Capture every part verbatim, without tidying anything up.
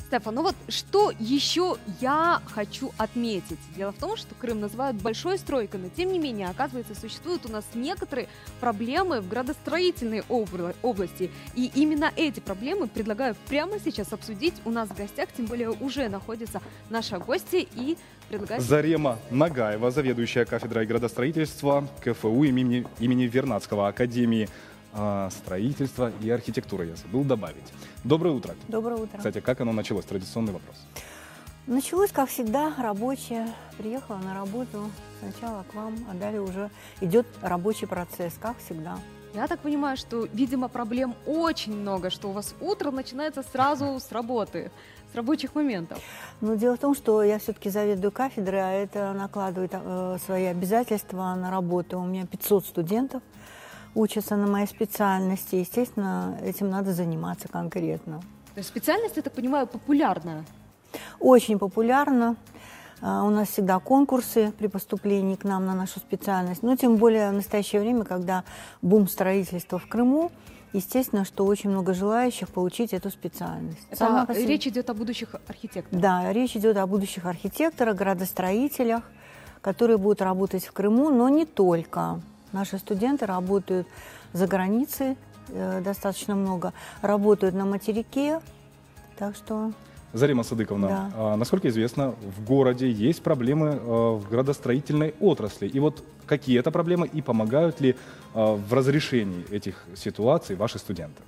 Стефан, ну вот что еще я хочу отметить? Дело в том, что Крым называют большой стройкой, но тем не менее, оказывается, существуют у нас некоторые проблемы в градостроительной области. И именно эти проблемы предлагаю прямо сейчас обсудить. У нас в гостях, тем более уже находятся наши гости и предлагаю... Зарема Нагаева, заведующая кафедрой градостроительства КФУ имени, имени Вернадского, Академии строительства и архитектуры, я забыл добавить. Доброе утро. Доброе утро. Кстати, как оно началось? Традиционный вопрос. Началось, как всегда, рабочее. Приехала на работу сначала к вам, а далее уже идет рабочий процесс, как всегда. Я так понимаю, что, видимо, проблем очень много, что у вас утро начинается сразу с работы, с рабочих моментов. Но дело в том, что я все-таки заведую кафедрой, а это накладывает э, свои обязательства на работу. У меня пятьсот студентов учатся на моей специальности. Естественно, этим надо заниматься конкретно. То есть специальность, я так понимаю, популярная? Очень популярна. Uh, у нас всегда конкурсы при поступлении к нам на нашу специальность. Но тем более в настоящее время, когда бум строительства в Крыму, естественно, что очень много желающих получить эту специальность. Это по... Речь идет о будущих архитекторах? Да, речь идет о будущих архитекторах, градостроителях, которые будут работать в Крыму, но не только. Наши студенты работают за границей, э, достаточно много, работают на материке, так что... Зарема Садыковна, да. а, насколько известно, в городе есть проблемы а, в градостроительной отрасли. И вот какие это проблемы и помогают ли а, в разрешении этих ситуаций ваши студенты?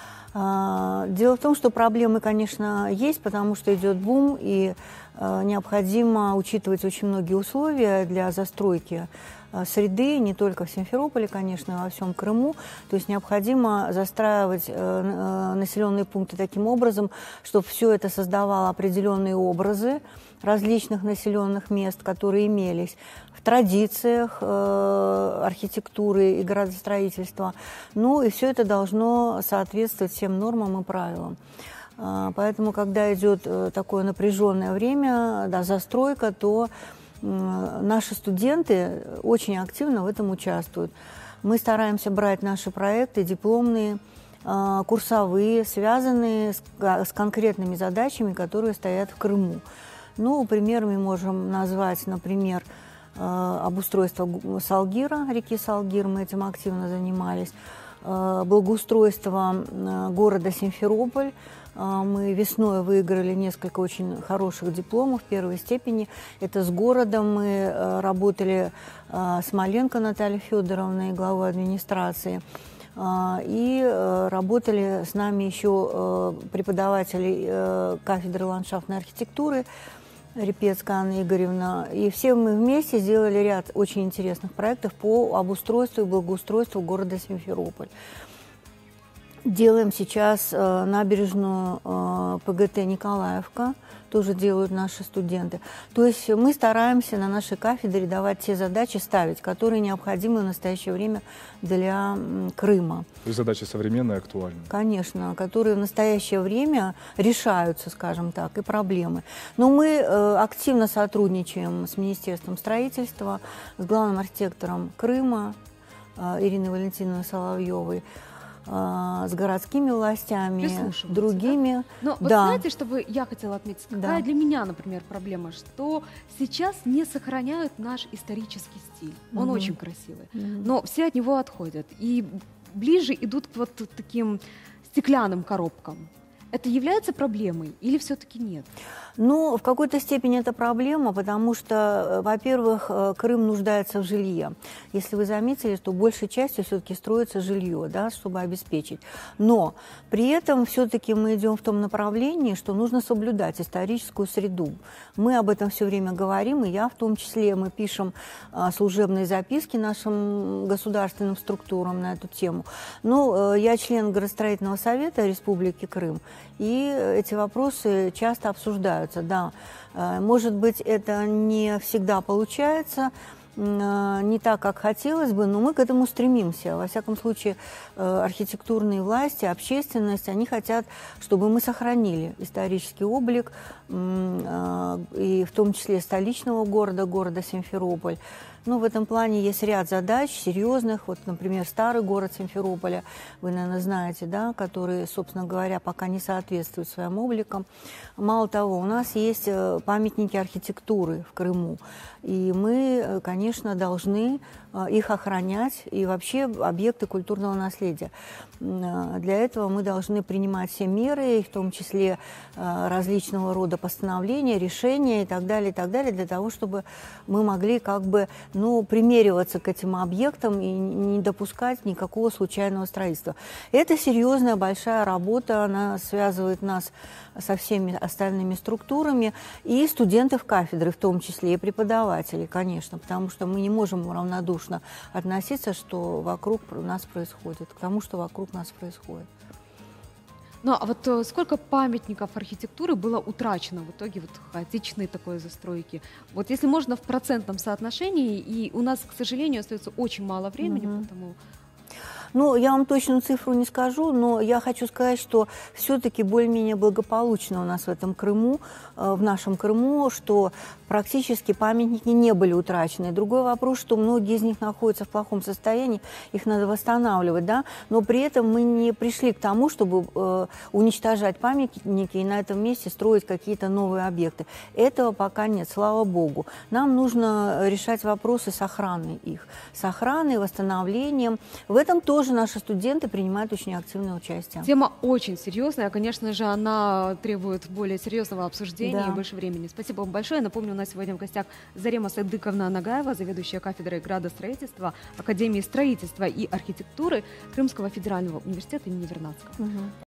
А, дело в том, что проблемы, конечно, есть, потому что идет бум, и а, необходимо учитывать очень многие условия для застройки среды, не только в Симферополе, конечно, а во всем Крыму. То есть необходимо застраивать э, населенные пункты таким образом, чтобы все это создавало определенные образы различных населенных мест, которые имелись в традициях э, архитектуры и градостроительства. Ну и все это должно соответствовать всем нормам и правилам. Поэтому, когда идет такое напряженное время, да, застройка, то наши студенты очень активно в этом участвуют. Мы стараемся брать наши проекты дипломные, курсовые, связанные с, с конкретными задачами, которые стоят в Крыму. Ну, примерами можем назвать, например, обустройство Салгира, реки Салгир, мы этим активно занимались, благоустройство города Симферополь. Мы весной выиграли несколько очень хороших дипломов первой степени. Это с городом мы работали Смоленко Натальей Федоровной, главой администрации. И работали с нами еще преподаватели кафедры ландшафтной архитектуры Репецкая Анна Игоревна. И все мы вместе сделали ряд очень интересных проектов по обустройству и благоустройству города Симферополь. Делаем сейчас э, набережную э, ПГТ Николаевка, тоже делают наши студенты. То есть мы стараемся на нашей кафедре давать те задачи, ставить, которые необходимы в настоящее время для м, Крыма. То есть задачи современные, актуальные? Конечно, которые в настоящее время решаются, скажем так, и проблемы. Но мы э, активно сотрудничаем с Министерством строительства, с главным архитектором Крыма э, Ириной Валентиновной Соловьевой, с городскими властями, другими. Да? Но вот да. знаете, что бы я хотела отметить, какая да. для меня, например, проблема, что сейчас не сохраняют наш исторический стиль. Он mm-hmm. очень красивый, mm-hmm. но все от него отходят и ближе идут к вот таким стеклянным коробкам. Это является проблемой или все-таки нет? Ну, в какой-то степени это проблема, потому что, во-первых, Крым нуждается в жилье. Если вы заметили, то большей частью все-таки строится жилье, да, чтобы обеспечить. Но при этом все-таки мы идем в том направлении, что нужно соблюдать историческую среду. Мы об этом все время говорим, и я в том числе. Мы пишем служебные записки нашим государственным структурам на эту тему. Ну, я член Градостроительного совета Республики Крым, и эти вопросы часто обсуждаются. Да, может быть, это не всегда получается, не так, как хотелось бы, но мы к этому стремимся. Во всяком случае, архитектурные власти, общественность, они хотят, чтобы мы сохранили исторический облик, и в том числе столичного города, города Симферополь. Ну, в этом плане есть ряд задач серьезных. Вот, например, старый город Симферополя, вы, наверное, знаете, да, который, собственно говоря, пока не соответствует своим обликам. Мало того, у нас есть памятники архитектуры в Крыму. И мы, конечно, должны их охранять, и вообще объекты культурного наследия. Для этого мы должны принимать все меры, в том числе различного рода постановления, решения и так далее, и так далее, для того, чтобы мы могли как бы, ну, примериваться к этим объектам и не допускать никакого случайного строительства. Это серьезная большая работа, она связывает нас со всеми остальными структурами, и студентов кафедры в том числе, и преподавателей, конечно, потому что мы не можем равнодушно относиться, что вокруг нас происходит, к тому, что вокруг нас происходит. Ну, а вот сколько памятников архитектуры было утрачено в итоге вот хаотичной такой застройки? Вот если можно в процентном соотношении, и у нас, к сожалению, остается очень мало времени, mm-hmm. поэтому... Ну, я вам точную цифру не скажу, но я хочу сказать, что все-таки более-менее благополучно у нас в этом Крыму, в нашем Крыму, что практически памятники не были утрачены. Другой вопрос, что многие из них находятся в плохом состоянии, их надо восстанавливать, да, но при этом мы не пришли к тому, чтобы э, уничтожать памятники и на этом месте строить какие-то новые объекты. Этого пока нет, слава богу. Нам нужно решать вопросы с охраной их, с охраной, восстановлением. В этом тоже наши студенты принимают очень активное участие. Тема очень серьезная, конечно же, она требует более серьезного обсуждения, да, и больше времени. Спасибо вам большое. Напомню, у нас сегодня в гостях Зарема Садыковна Нагаева, заведующая кафедрой градостроительства Академии строительства и архитектуры Крымского федерального университета имени Вернадского. Угу.